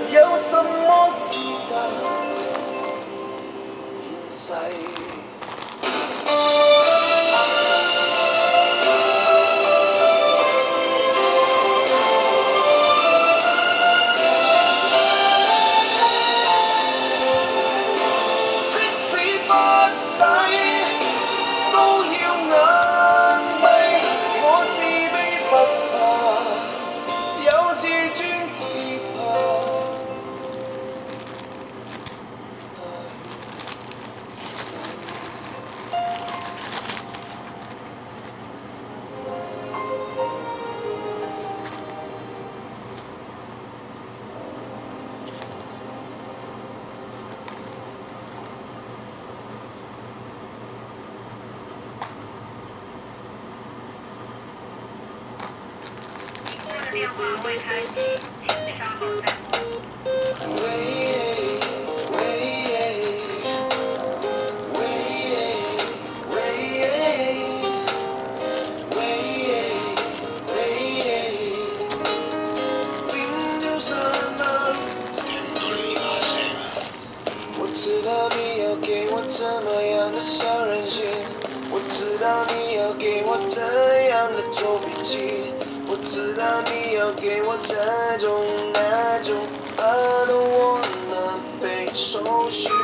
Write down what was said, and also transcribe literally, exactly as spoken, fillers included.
有什麼資格獻世？ 电话未开机，请稍后再拨。 我知道你要给我怎么样的小任性，我知道你要给我怎样的臭脾气，我知道你要给我这种那种，怕的我能被手续。